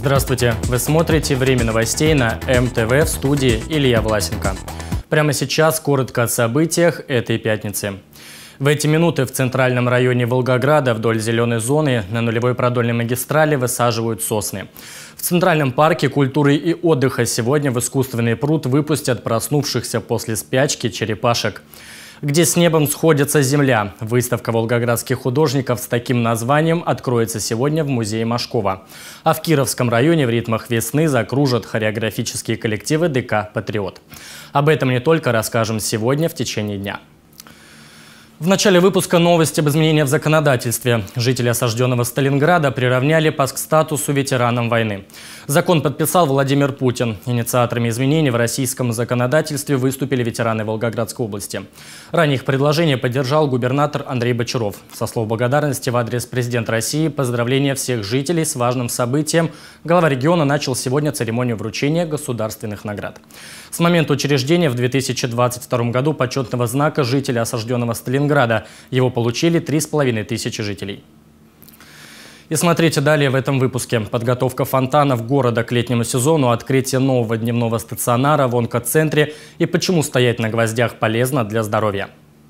Здравствуйте! Вы смотрите «Время новостей» на МТВ, в студии Илья Власенко. Прямо сейчас коротко о событиях этой пятницы. В эти минуты в центральном районе Волгограда вдоль зеленой зоны на нулевой продольной магистрали высаживают сосны. В Центральном парке культуры и отдыха сегодня в искусственный пруд выпустят проснувшихся после спячки черепашек. Где с небом сходится земля. Выставка волгоградских художников с таким названием откроется сегодня в музее Машкова. А в Кировском районе в ритмах весны закружат хореографические коллективы ДК «Патриот». Об этом не только расскажем сегодня в течение дня. В начале выпуска новости об изменениях в законодательстве. Жители осажденного Сталинграда приравняли по статусу ветеранам войны. Закон подписал Владимир Путин. Инициаторами изменений в российском законодательстве выступили ветераны Волгоградской области. Ранее их предложение поддержал губернатор Андрей Бочаров. Со слов благодарности в адрес президента России поздравления всех жителей с важным событием глава региона начал сегодня церемонию вручения государственных наград. С момента учреждения в 2022 году почетного знака жителя осажденного Сталинграда его получили 3500 жителей. И смотрите далее в этом выпуске. Подготовка фонтанов города к летнему сезону, открытие нового дневного стационара в онкоцентре и почему стоять на гвоздях полезно для здоровья.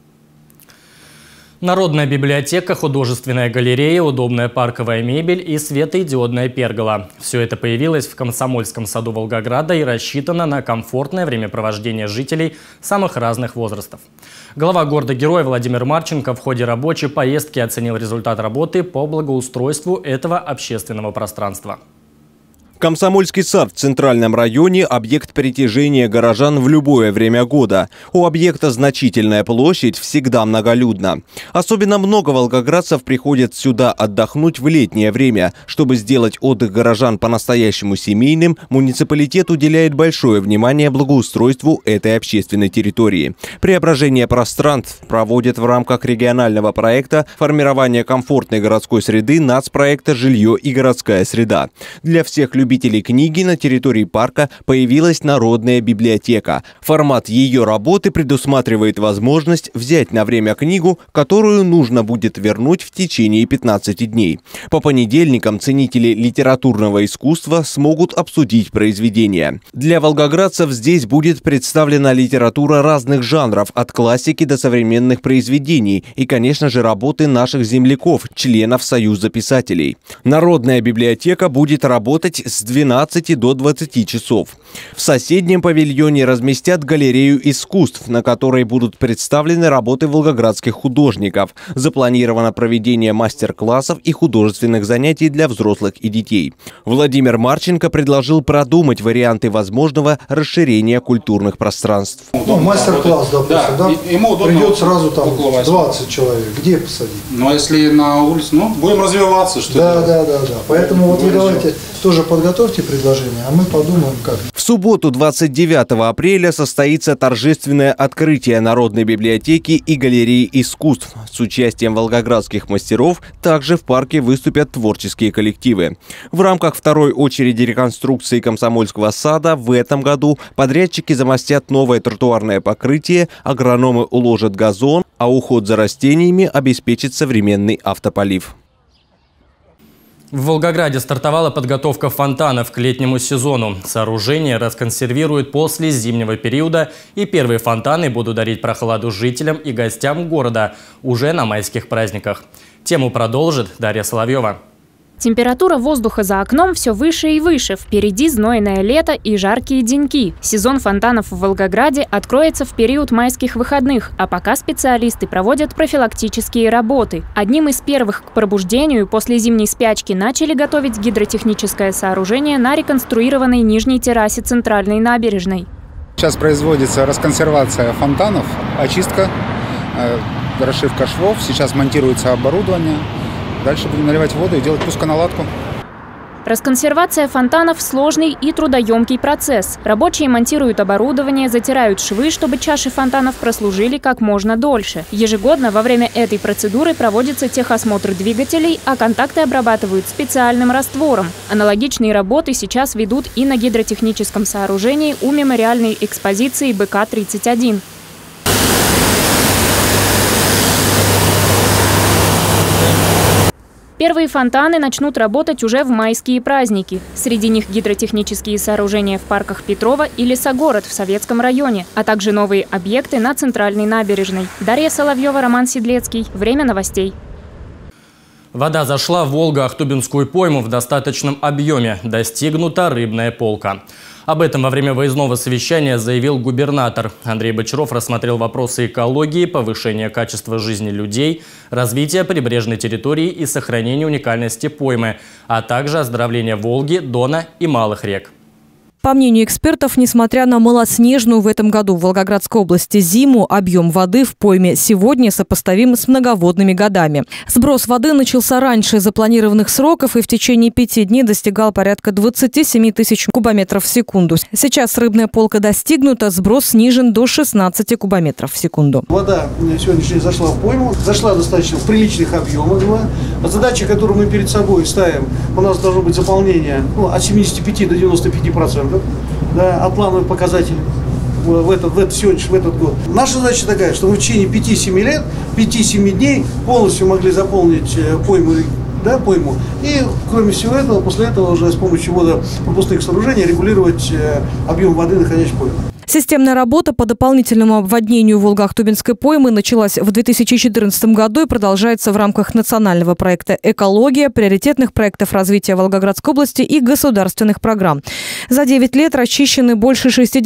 Народная библиотека, художественная галерея, удобная парковая мебель и светодиодная пергола. Все это появилось в Комсомольском саду Волгограда и рассчитано на комфортное времяпровождение жителей самых разных возрастов. Глава города-героя Владимир Марченко в ходе рабочей поездки оценил результат работы по благоустройству этого общественного пространства. Комсомольский сад в центральном районе – объект притяжения горожан в любое время года. У объекта значительная площадь, всегда многолюдно. Особенно много волгоградцев приходят сюда отдохнуть в летнее время. Чтобы сделать отдых горожан по-настоящему семейным, муниципалитет уделяет большое внимание благоустройству этой общественной территории. Преображение пространств проводят в рамках регионального проекта формирования комфортной городской среды нацпроекта «Жилье и городская среда». Для всех любителей книги на территории парка появилась народная библиотека. Формат ее работы предусматривает возможность взять на время книгу, которую нужно будет вернуть в течение 15 дней. По понедельникам ценители литературного искусства смогут обсудить произведения. Для волгоградцев здесь будет представлена литература разных жанров, от классики до современных произведений и, конечно же, работы наших земляков, членов Союза писателей. Народная библиотека будет работать с 12 до 20 часов. В соседнем павильоне разместят галерею искусств, на которой будут представлены работы волгоградских художников. Запланировано проведение мастер-классов и художественных занятий для взрослых и детей. Владимир Марченко предложил продумать варианты возможного расширения культурных пространств. Мастер-класс, допустим, да? Придет сразу там 20 человек. Где посадить? Ну, а если на улице, будем развиваться, что ли? Да. Поэтому вот вы давайте тоже подготовьте предложение, а мы подумаем как. В субботу 29 апреля состоится торжественное открытие Народной библиотеки и галереи искусств. С участием волгоградских мастеров также в парке выступят творческие коллективы. В рамках второй очереди реконструкции Комсомольского сада в этом году подрядчики замостят новое тротуарное покрытие, агрономы уложат газон, а уход за растениями обеспечит современный автополив. В Волгограде стартовала подготовка фонтанов к летнему сезону. Сооружение расконсервируют после зимнего периода, и первые фонтаны будут дарить прохладу жителям и гостям города уже на майских праздниках. Тему продолжит Дарья Соловьева. Температура воздуха за окном все выше и выше. Впереди знойное лето и жаркие деньки. Сезон фонтанов в Волгограде откроется в период майских выходных, а пока специалисты проводят профилактические работы. Одним из первых к пробуждению после зимней спячки начали готовить гидротехническое сооружение на реконструированной нижней террасе центральной набережной. Сейчас производится расконсервация фонтанов, очистка, расшивка швов. Сейчас монтируется оборудование. Дальше будем наливать воду и делать пусконаладку. Расконсервация фонтанов – сложный и трудоемкий процесс. Рабочие монтируют оборудование, затирают швы, чтобы чаши фонтанов прослужили как можно дольше. Ежегодно во время этой процедуры проводится техосмотр двигателей, а контакты обрабатывают специальным раствором. Аналогичные работы сейчас ведут и на гидротехническом сооружении у мемориальной экспозиции БК-31. Первые фонтаны начнут работать уже в майские праздники. Среди них гидротехнические сооружения в парках Петрова и Лесогород в Советском районе, а также новые объекты на Центральной набережной. Дарья Соловьева, Роман Седлецкий. Время новостей. Вода зашла в Волго-Ахтубинскую пойму в достаточном объеме. Достигнута рыбная полка. Об этом во время выездного совещания заявил губернатор. Андрей Бочаров рассмотрел вопросы экологии, повышения качества жизни людей, развития прибрежной территории и сохранения уникальности поймы, а также оздоровления Волги, Дона и малых рек. По мнению экспертов, несмотря на малоснежную в этом году в Волгоградской области зиму, объем воды в пойме сегодня сопоставим с многоводными годами. Сброс воды начался раньше запланированных сроков и в течение 5 дней достигал порядка 27 тысяч кубометров в секунду. Сейчас рыбная полка достигнута, сброс снижен до 16 кубометров в секунду. Вода сегодняшняя зашла в пойму, зашла достаточно в приличных объемах. Задача, которую мы перед собой ставим, у нас должно быть заполнение от 75 до 95%. Да, от плановых показателей в этот год. Наша задача такая, что мы в течение 5-7 лет, 5-7 дней полностью могли заполнить пойму, и кроме всего этого, после этого уже с помощью водопропускных сооружений регулировать объем воды, находящейся в пойме. Системная работа по дополнительному обводнению Волго-Ахтубинской поймы началась в 2014 году и продолжается в рамках национального проекта «Экология», приоритетных проектов развития Волгоградской области и государственных программ. За 9 лет расчищены больше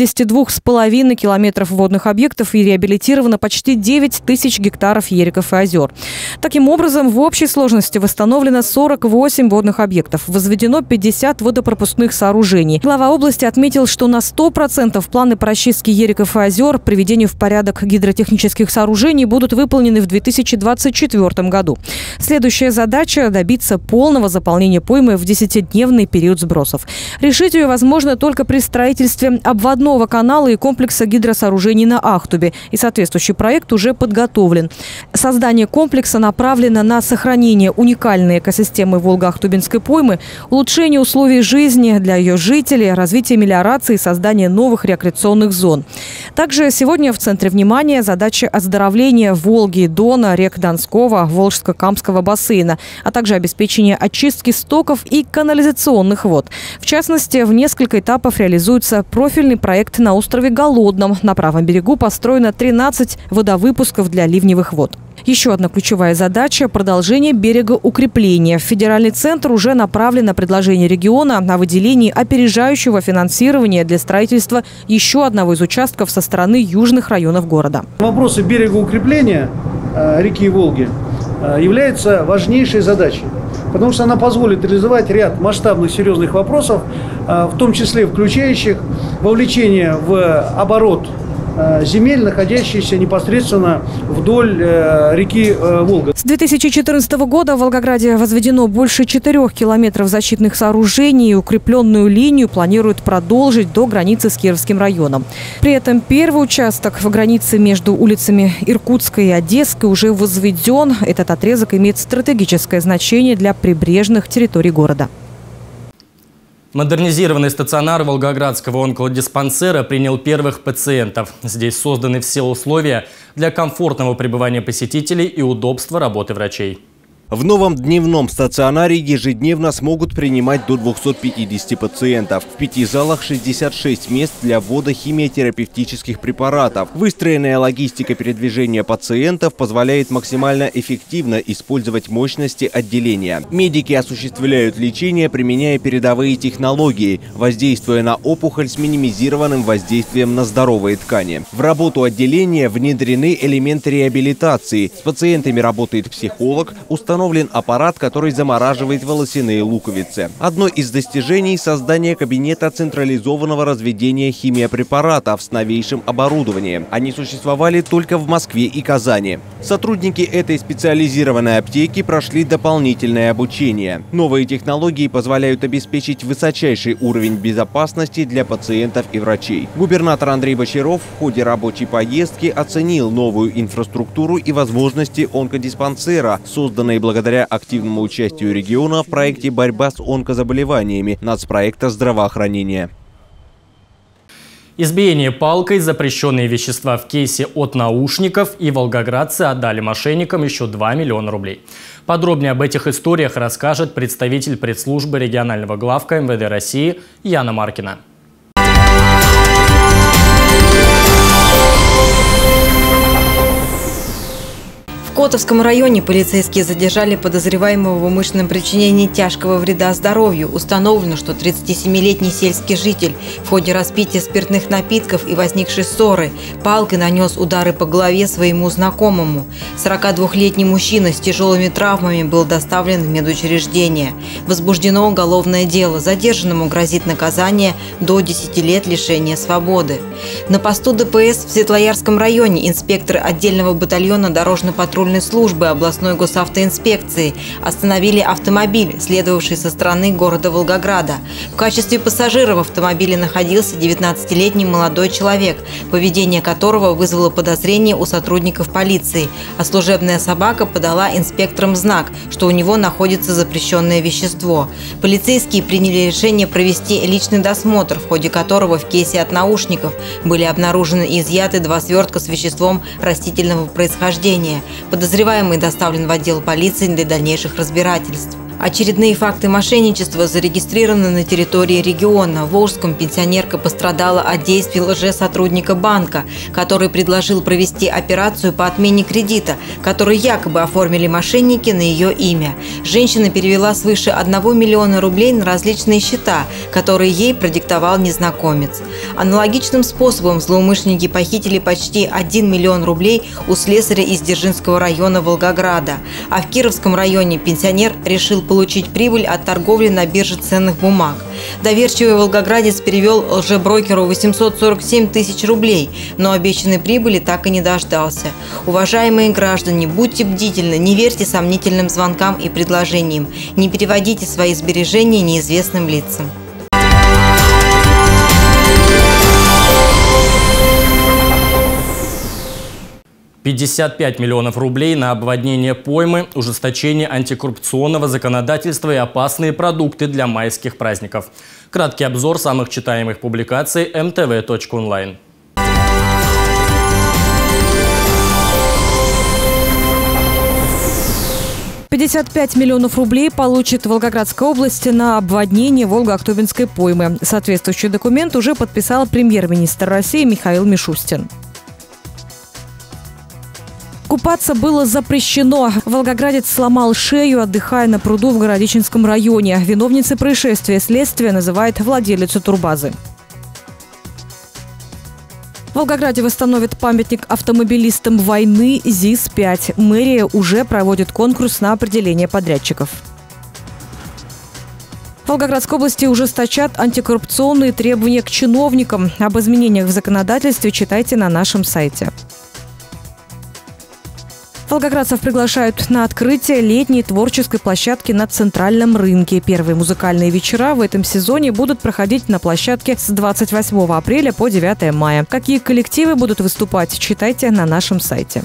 62,5 километров водных объектов и реабилитировано почти 9 тысяч гектаров ериков и озер. Таким образом, в общей сложности восстановлено 48 водных объектов, возведено 50 водопропускных сооружений. Глава области отметил, что на 100% планы по расчистке ериков и озер, приведению в порядок гидротехнических сооружений будут выполнены в 2024 году. Следующая задача – добиться полного заполнения поймы в 10-дневный период сбросов. Решить ее возможно только при строительстве обводного канала и комплекса гидросооружений на Ахтубе. И соответствующий проект уже подготовлен. Создание комплекса направлено на сохранение уникальной экосистемы Волго-Ахтубинской поймы, улучшение условий жизни для ее жителей, развитие мелиорации и создание новых рекреационных зон. Также сегодня в центре внимания задача оздоровления Волги и Дона, рек Донского, Волжско-Камского бассейна, а также обеспечение очистки стоков и канализационных вод. В частности, в несколько этапов реализуется профильный проект на острове Голодном. На правом берегу построено 13 водовыпусков для ливневых вод. Еще одна ключевая задача – продолжение берегоукрепления. В федеральный центр уже направлено предложение региона о выделении опережающего финансирования для строительства еще одного из участков со стороны южных районов города. Вопросы берегоукрепления реки Волги являются важнейшей задачей, потому что она позволит реализовать ряд масштабных серьезных вопросов, в том числе включающих вовлечение в оборот земель, находящихся непосредственно вдоль реки Волга. С 2014 года в Волгограде возведено больше 4 километров защитных сооружений. Укрепленную линию планируют продолжить до границы с Кировским районом. При этом первый участок в границе между улицами Иркутской и Одесской уже возведен. Этот отрезок имеет стратегическое значение для прибрежных территорий города. Модернизированный стационар Волгоградского онкодиспансера принял первых пациентов. Здесь созданы все условия для комфортного пребывания посетителей и удобства работы врачей. В новом дневном стационаре ежедневно смогут принимать до 250 пациентов. В 5 залах 66 мест для ввода химиотерапевтических препаратов. Выстроенная логистика передвижения пациентов позволяет максимально эффективно использовать мощности отделения. Медики осуществляют лечение, применяя передовые технологии, воздействуя на опухоль с минимизированным воздействием на здоровые ткани. В работу отделения внедрены элементы реабилитации. С пациентами работает психолог, установлен аппарат, который замораживает волосяные луковицы. Одно из достижений – создание кабинета централизованного разведения химиопрепаратов с новейшим оборудованием. Они существовали только в Москве и Казани. Сотрудники этой специализированной аптеки прошли дополнительное обучение. Новые технологии позволяют обеспечить высочайший уровень безопасности для пациентов и врачей. Губернатор Андрей Бочаров в ходе рабочей поездки оценил новую инфраструктуру и возможности онкодиспансера, созданные благодаря активному участию региона в проекте «Борьба с онкозаболеваниями» нацпроекта здравоохранения. Избиение палкой, запрещенные вещества в кейсе от наушников и волгоградцы отдали мошенникам еще 2 миллиона рублей. Подробнее об этих историях расскажет представитель пресс-службы регионального главка МВД России Яна Маркина. В Котовском районе полицейские задержали подозреваемого в умышленном причинении тяжкого вреда здоровью. Установлено, что 37-летний сельский житель в ходе распития спиртных напитков и возникшей ссоры палкой нанес удары по голове своему знакомому. 42-летний мужчина с тяжелыми травмами был доставлен в медучреждение. Возбуждено уголовное дело. Задержанному грозит наказание до 10 лет лишения свободы. На посту ДПС в Светлоярском районе инспекторы отдельного батальона дорожно-патрульной службы областной госавтоинспекции остановили автомобиль, следовавший со стороны города Волгограда. В качестве пассажира в автомобиле находился 19-летний молодой человек, поведение которого вызвало подозрение у сотрудников полиции, а служебная собака подала инспекторам знак, что у него находится запрещенное вещество. Полицейские приняли решение провести личный досмотр, в ходе которого в кейсе от наушников были обнаружены и изъяты 2 свертка с веществом растительного происхождения. Подозреваемый доставлен в отдел полиции для дальнейших разбирательств. Очередные факты мошенничества зарегистрированы на территории региона. В Волжском пенсионерка пострадала от действий лжесотрудника банка, который предложил провести операцию по отмене кредита, который якобы оформили мошенники на ее имя. Женщина перевела свыше 1 миллиона рублей на различные счета, которые ей продиктовал незнакомец. Аналогичным способом злоумышленники похитили почти 1 миллион рублей у слесаря из Дзержинского района Волгограда. А в Кировском районе пенсионер решил получить прибыль от торговли на бирже ценных бумаг. Доверчивый волгоградец перевел лжеброкеру 847 тысяч рублей, но обещанной прибыли так и не дождался. Уважаемые граждане, будьте бдительны, не верьте сомнительным звонкам и предложениям, не переводите свои сбережения неизвестным лицам. 55 миллионов рублей на обводнение поймы, ужесточение антикоррупционного законодательства и опасные продукты для майских праздников. Краткий обзор самых читаемых публикаций mtv.online. 55 миллионов рублей получит Волгоградская область на обводнение Волго-Актубинской поймы. Соответствующий документ уже подписал премьер-министр России Михаил Мишустин. Купаться было запрещено. Волгоградец сломал шею, отдыхая на пруду в Городищенском районе. Виновницей происшествия следствие называет владелицу турбазы. В Волгограде восстановят памятник автомобилистам войны ЗИС-5. Мэрия уже проводит конкурс на определение подрядчиков. В Волгоградской области ужесточат антикоррупционные требования к чиновникам. Об изменениях в законодательстве читайте на нашем сайте. Волгоградцев приглашают на открытие летней творческой площадки на Центральном рынке. Первые музыкальные вечера в этом сезоне будут проходить на площадке с 28 апреля по 9 мая. Какие коллективы будут выступать, читайте на нашем сайте.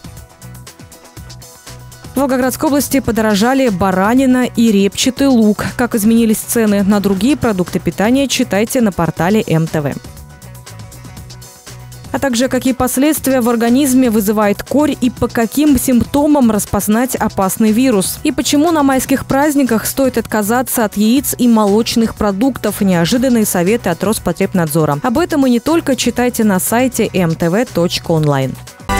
В Волгоградской области подорожали баранина и репчатый лук. Как изменились цены на другие продукты питания, читайте на портале МТВ. А также какие последствия в организме вызывает корь и по каким симптомам распознать опасный вирус. И почему на майских праздниках стоит отказаться от яиц и молочных продуктов. Неожиданные советы от Роспотребнадзора. Об этом и не только читайте на сайте mtv.online.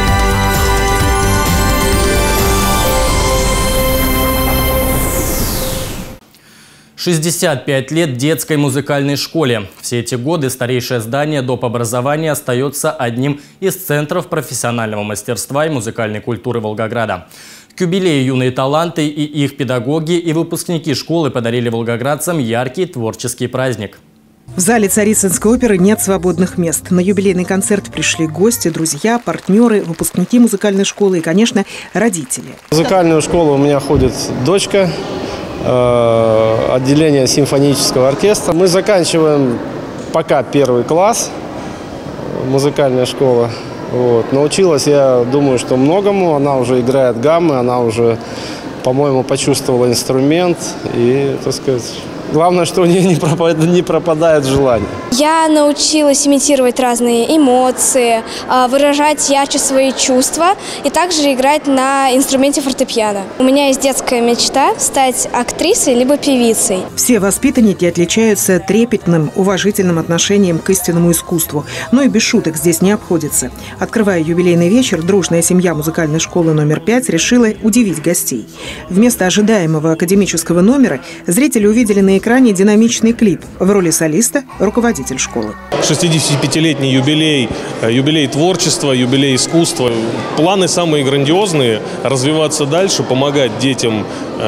65 лет детской музыкальной школе. Все эти годы старейшее здание доп. Образования остается одним из центров профессионального мастерства и музыкальной культуры Волгограда. К юбилею юные таланты и их педагоги и выпускники школы подарили волгоградцам яркий творческий праздник. В зале Царицынской оперы нет свободных мест. На юбилейный концерт пришли гости, друзья, партнеры, выпускники музыкальной школы и, конечно, родители. В музыкальную школу у меня ходит дочка. Отделение симфонического оркестра. Мы заканчиваем пока 1 класс, музыкальная школа. Вот. Научилась, я думаю, что многому. Она уже играет гаммы, она уже, по-моему, почувствовала инструмент. И, так сказать, Главное, что у нее не пропадает желание. Я научилась имитировать разные эмоции, выражать ярче свои чувства и также играть на инструменте фортепиано. У меня есть детская мечта стать актрисой либо певицей. Все воспитанники отличаются трепетным, уважительным отношением к истинному искусству. Но и без шуток здесь не обходится. Открывая юбилейный вечер, дружная семья музыкальной школы номер 5 решила удивить гостей. Вместо ожидаемого академического номера зрители увидели на экране динамичный клип. В роли солиста – руководитель школы. 65-летний юбилей творчества, юбилей искусства. Планы самые грандиозные – развиваться дальше, помогать детям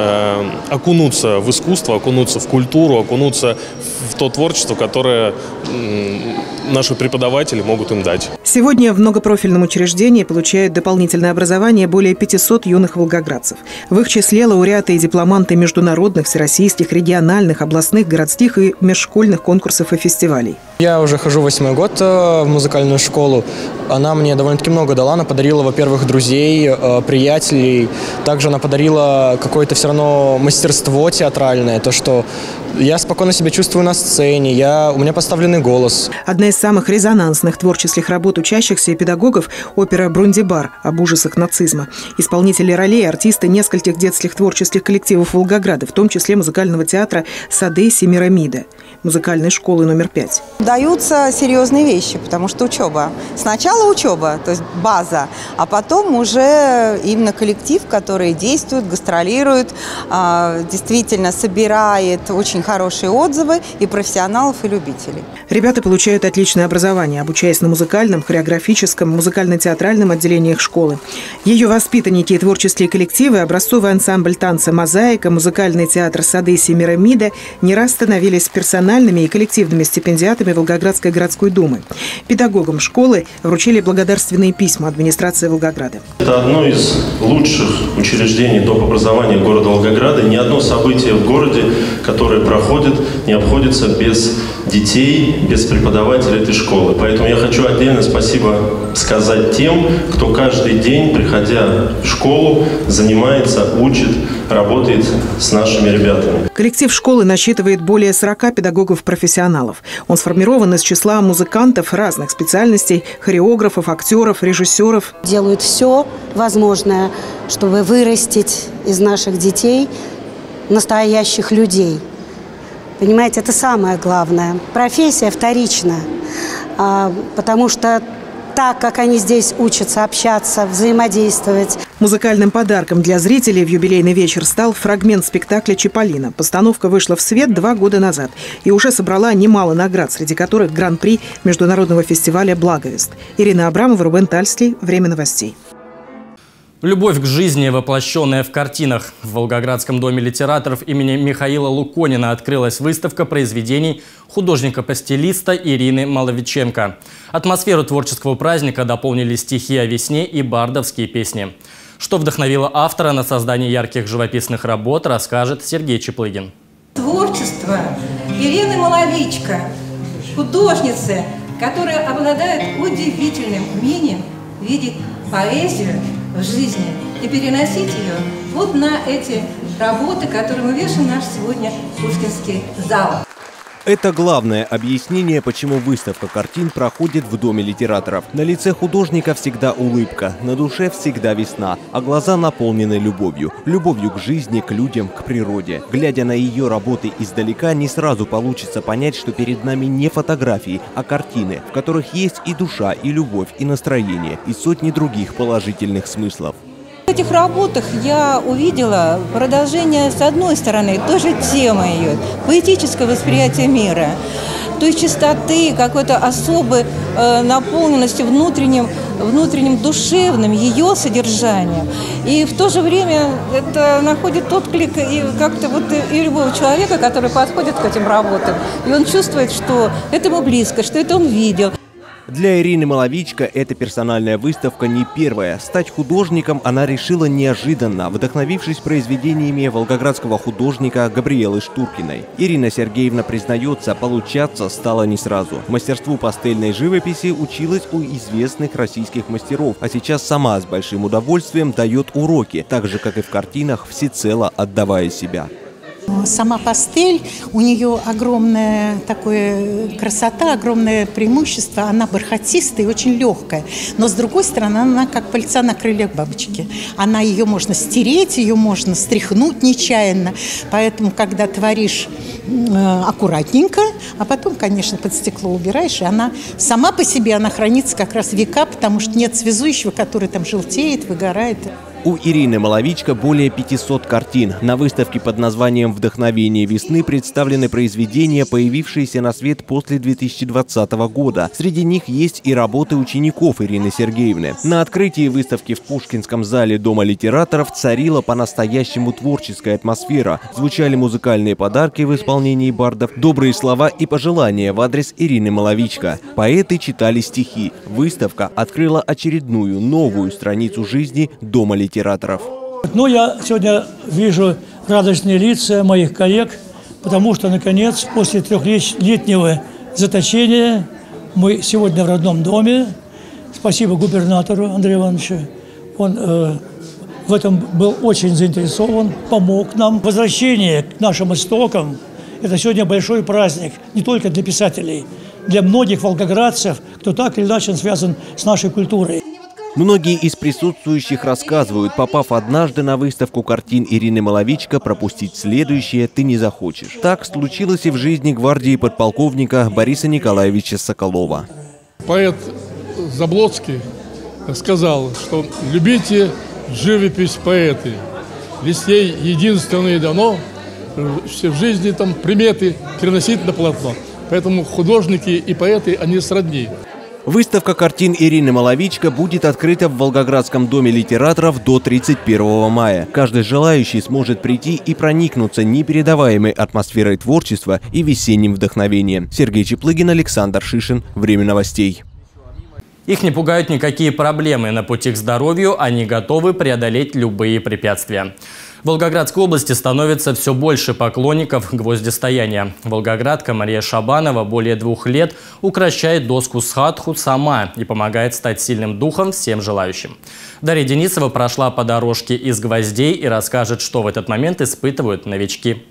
окунуться в искусство, окунуться в культуру, окунуться в то творчество, которое наши преподаватели могут им дать. Сегодня в многопрофильном учреждении получают дополнительное образование более 500 юных волгоградцев. В их числе лауреаты и дипломанты международных, всероссийских, региональных, областных, городских и межшкольных конкурсов и фестивалей. Я уже хожу 8-й год в музыкальную школу. Она мне довольно-таки много дала. Она подарила, во-первых, друзей, приятелей. Также она подарила какое-то все равно мастерство театральное. То, что я спокойно себя чувствую на сцене, у меня поставленный голос. Одна из самых резонансных творческих работ учащихся и педагогов – опера «Брундибар» об ужасах нацизма. Исполнители ролей – артисты нескольких детских творческих коллективов Волгограда, в том числе музыкального театра «Сады Семирамида», музыкальной школы номер 5. Даются серьезные вещи, потому что учеба. Сначала учеба, то есть база, а потом уже именно коллектив, который действует, гастролирует, действительно собирает очень хорошие отзывы и профессионалов, и любителей. Ребята получают отличное образование, обучаясь на музыкальном, хореографическом, музыкально-театральном отделениях школы. Ее воспитанники и творческие коллективы, образцовый ансамбль танца «Мозаика», музыкальный театр «Сады Семирамида» не раз становились персональными и коллективными стипендиатами Волгоградской городской думы. Педагогам школы вручили благодарственные письма администрации Волгограда. Это одно из лучших учреждений доп. Образования города Волгограда. Ни одно событие в городе, которое проходит, не обходится без детей, без преподавателей этой школы. Поэтому я хочу отдельно спасибо сказать тем, кто каждый день, приходя в школу, занимается, учит, работает с нашими ребятами. Коллектив школы насчитывает более 40 педагогов-профессионалов. Он сформирован из числа музыкантов разных специальностей, хореографов, актеров, режиссеров. Делают все возможное, чтобы вырастить из наших детей настоящих людей. Понимаете, это самое главное. Профессия вторична, потому что так, как они здесь учатся общаться, взаимодействовать. Музыкальным подарком для зрителей в юбилейный вечер стал фрагмент спектакля «Чиполлино». Постановка вышла в свет 2 года назад и уже собрала немало наград, среди которых гран-при международного фестиваля «Благовест». Ирина Абрамова, Рубен Тальский. Время новостей. Любовь к жизни, воплощенная в картинах. В Волгоградском доме литераторов имени Михаила Луконина открылась выставка произведений художника-пастелиста Ирины Маловиченко. Атмосферу творческого праздника дополнили стихи о весне и бардовские песни. Что вдохновило автора на создание ярких живописных работ, расскажет Сергей Чаплыгин. Творчество Ирины Маловиченко, художницы, которая обладает удивительным умением видеть поэзию в жизни и переносить ее вот на эти работы, которые мы вешаем в наш сегодня Пушкинский зал. Это главное объяснение, почему выставка картин проходит в Доме литераторов. На лице художника всегда улыбка, на душе всегда весна, а глаза наполнены любовью. Любовью к жизни, к людям, к природе. Глядя на ее работы издалека, не сразу получится понять, что перед нами не фотографии, а картины, в которых есть и душа, и любовь, и настроение, и сотни других положительных смыслов. В этих работах я увидела продолжение, с одной стороны, той же темы ее, поэтическое восприятие мира, той чистоты, какой-то особой наполненности внутренним душевным ее содержанием. И в то же время это находит отклик и как-то вот и любого человека, который подходит к этим работам, и он чувствует, что это ему близко, что это он видел. Для Ирины Маловиченко эта персональная выставка не первая. Стать художником она решила неожиданно, вдохновившись произведениями волгоградского художника Габриэлы Штуркиной. Ирина Сергеевна признается, получаться стало не сразу. Мастерству пастельной живописи училась у известных российских мастеров, а сейчас сама с большим удовольствием дает уроки, так же, как и в картинах, всецело отдавая себя. Сама пастель, у нее огромная такая красота, огромное преимущество. Она бархатистая и очень легкая. Но с другой стороны, она как пыльца на крыльях бабочки. Ее можно стереть, ее можно стряхнуть нечаянно. Поэтому, когда творишь аккуратненько, а потом, конечно, под стекло убираешь, и она сама по себе она хранится как раз века, потому что нет связующего, который там желтеет, выгорает. У Ирины Маловичко более 500 картин. На выставке под названием «Вдохновение весны» представлены произведения, появившиеся на свет после 2020 года. Среди них есть и работы учеников Ирины Сергеевны. На открытии выставки в Пушкинском зале Дома литераторов царила по-настоящему творческая атмосфера. Звучали музыкальные подарки в исполнении бардов, добрые слова и пожелания в адрес Ирины Маловичко. Поэты читали стихи. Выставка открыла очередную новую страницу жизни Дома литераторов. Ну, я сегодня вижу радостные лица моих коллег, потому что, наконец, после трехлетнего заточения мы сегодня в родном доме. Спасибо губернатору Андрею Ивановичу. Он в этом был очень заинтересован, помог нам. Возвращение к нашим истокам – это сегодня большой праздник не только для писателей, для многих волгоградцев, кто так или иначе связан с нашей культурой. Многие из присутствующих рассказывают, попав однажды на выставку картин Ирины Маловичко, пропустить следующее ты не захочешь. Так случилось и в жизни гвардии подполковника Бориса Николаевича Соколова. Поэт Заблоцкий сказал, что любите живопись поэты, ведь ей единственное дано в жизни там приметы переносить на полотно. Поэтому художники и поэты, они сродни. Выставка картин Ирины Маловичко будет открыта в Волгоградском доме литераторов до 31 мая. Каждый желающий сможет прийти и проникнуться непередаваемой атмосферой творчества и весенним вдохновением. Сергей Чеплыгин, Александр Шишин. Время новостей. Их не пугают никакие проблемы. На пути к здоровью они готовы преодолеть любые препятствия. В Волгоградской области становится все больше поклонников гвоздистояния. Волгоградка Мария Шабанова более 2 лет укращает доску садху сама и помогает стать сильным духом всем желающим. Дарья Денисова прошла по дорожке из гвоздей и расскажет, что в этот момент испытывают новички.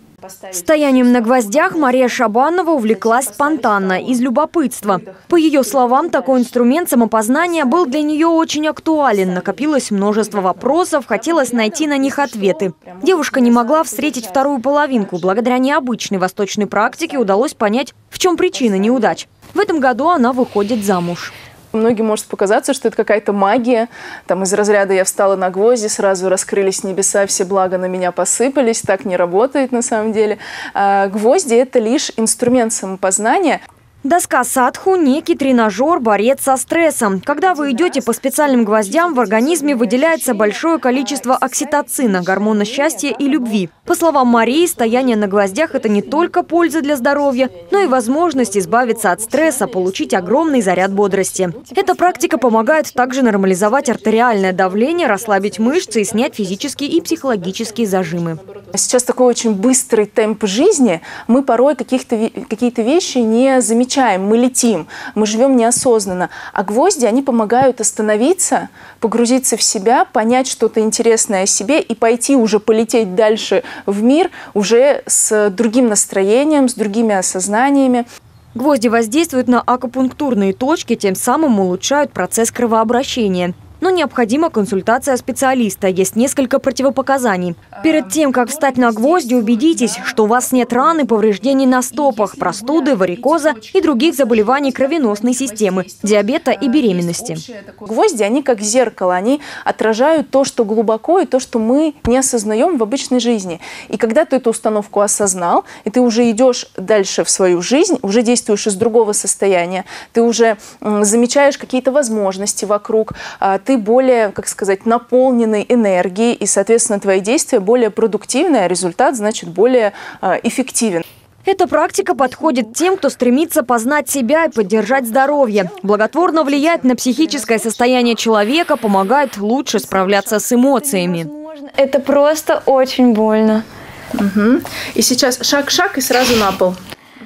Стоянием на гвоздях Мария Шабанова увлеклась спонтанно, из любопытства. По ее словам, такой инструмент самопознания был для нее очень актуален. Накопилось множество вопросов, хотелось найти на них ответы. Девушка не могла встретить вторую половинку. Благодаря необычной восточной практике удалось понять, в чем причина неудач. В этом году она выходит замуж. Многим может показаться, что это какая-то магия. Там из разряда «я встала на гвозди, сразу раскрылись небеса, все блага на меня посыпались». Так не работает на самом деле. Гвозди – это лишь инструмент самопознания. Доска садху – некий тренажер, борец со стрессом. Когда вы идете по специальным гвоздям, в организме выделяется большое количество окситоцина, гормона счастья и любви. По словам Марии, стояние на гвоздях – это не только польза для здоровья, но и возможность избавиться от стресса, получить огромный заряд бодрости. Эта практика помогает также нормализовать артериальное давление, расслабить мышцы и снять физические и психологические зажимы. Сейчас такой очень быстрый темп жизни, мы порой какие-то вещи не замечаем, мы летим, мы живем неосознанно. А гвозди, они помогают остановиться, погрузиться в себя, понять что-то интересное о себе и пойти уже полететь дальше в мир уже с другим настроением, с другими осознаниями. Гвозди воздействуют на акупунктурные точки, тем самым улучшают процесс кровообращения. Но необходима консультация специалиста. Есть несколько противопоказаний. Перед тем, как встать на гвозди, убедитесь, что у вас нет ран и повреждений на стопах, простуды, варикоза и других заболеваний кровеносной системы, диабета и беременности. Гвозди, они как зеркало, они отражают то, что глубоко, и то, что мы не осознаем в обычной жизни. И когда ты эту установку осознал, и ты уже идешь дальше в свою жизнь, уже действуешь из другого состояния, ты уже замечаешь какие-то возможности вокруг, ты более, как сказать, наполненный энергией, и, соответственно, твои действия более продуктивны, а результат, значит, более эффективен. Эта практика подходит тем, кто стремится познать себя и поддержать здоровье. Благотворно влияет на психическое состояние человека, помогает лучше справляться с эмоциями. Это просто очень больно. И сейчас шаг-шаг и сразу на пол.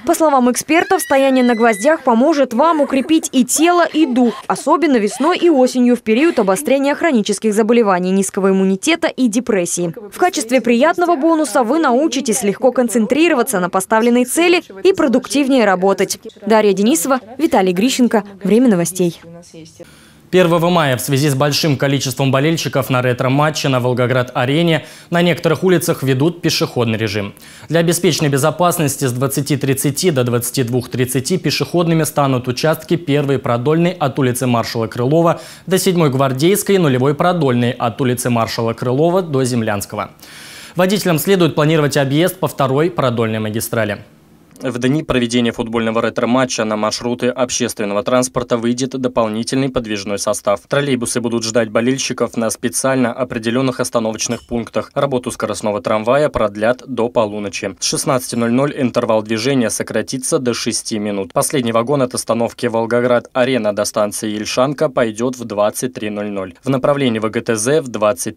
По словам экспертов, стояние на гвоздях поможет вам укрепить и тело, и дух, особенно весной и осенью в период обострения хронических заболеваний, низкого иммунитета и депрессии. В качестве приятного бонуса вы научитесь легко концентрироваться на поставленной цели и продуктивнее работать. Дарья Денисова, Виталий Грищенко. Время новостей. 1 мая в связи с большим количеством болельщиков на ретро-матче на Волгоград-арене на некоторых улицах ведут пешеходный режим. Для обеспечения безопасности с 20:30 до 22:30 пешеходными станут участки 1-й продольной от улицы Маршала Крылова до 7-й Гвардейской, 0-й продольной от улицы Маршала Крылова до Землянского. Водителям следует планировать объезд по 2-й продольной магистрали. В дни проведения футбольного ретро-матча на маршруты общественного транспорта выйдет дополнительный подвижной состав. Троллейбусы будут ждать болельщиков на специально определенных остановочных пунктах. Работу скоростного трамвая продлят до полуночи. С 16:00 интервал движения сократится до 6 минут. Последний вагон от остановки Волгоград-Арена до станции Ельшанка пойдет в 23:00. В направлении ВГТЗ в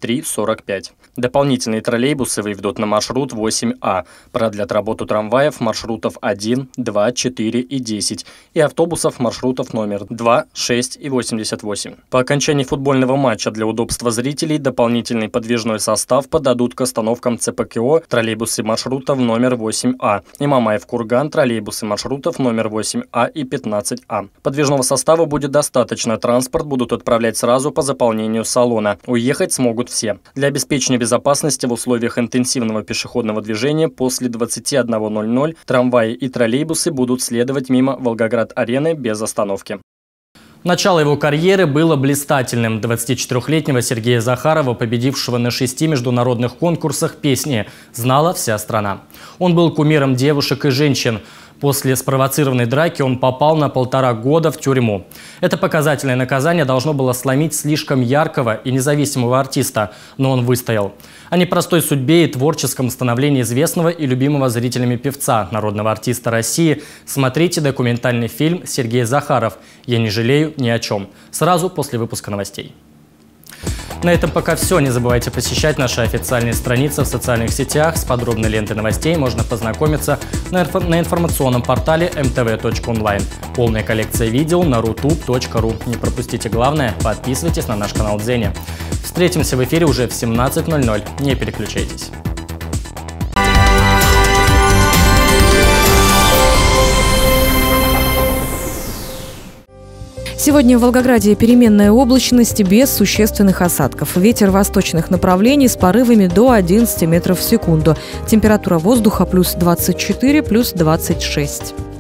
23:45. Дополнительные троллейбусы выведут на маршрут 8А. Продлят работу трамваев маршрутов 1, 2, 4 и 10 и автобусов маршрутов номер 2, 6 и 88. По окончании футбольного матча для удобства зрителей дополнительный подвижной состав подадут к остановкам ЦПКО троллейбусы маршрутов номер 8А и Мамаев-Курган троллейбусы маршрутов номер 8А и 15А. Подвижного состава будет достаточно, транспорт будут отправлять сразу по заполнению салона. Уехать смогут все. Для обеспечения безопасности в условиях интенсивного пешеходного движения после 21:00 трамваи и троллейбусы будут следовать мимо Волгоград-арены без остановки. Начало его карьеры было блистательным. 24-летнего Сергея Захарова, победившего на 6 международных конкурсах песни, знала вся страна. Он был кумиром девушек и женщин. После спровоцированной драки он попал на 1,5 года в тюрьму. Это показательное наказание должно было сломить слишком яркого и независимого артиста, но он выстоял. О непростой судьбе и творческом становлении известного и любимого зрителями певца, народного артиста России, смотрите документальный фильм «Сергей Захаров. Я не жалею ни о чем» сразу после выпуска новостей. На этом пока все. Не забывайте посещать наши официальные страницы в социальных сетях. С подробной лентой новостей можно познакомиться на информационном портале mtv.online. Полная коллекция видео на rutube.ru. Не пропустите главное, подписывайтесь на наш канал Дзеня. Встретимся в эфире уже в 17:00. Не переключайтесь. Сегодня в Волгограде переменная облачность без существенных осадков. Ветер восточных направлений с порывами до 11 метров в секунду. Температура воздуха +24, +26.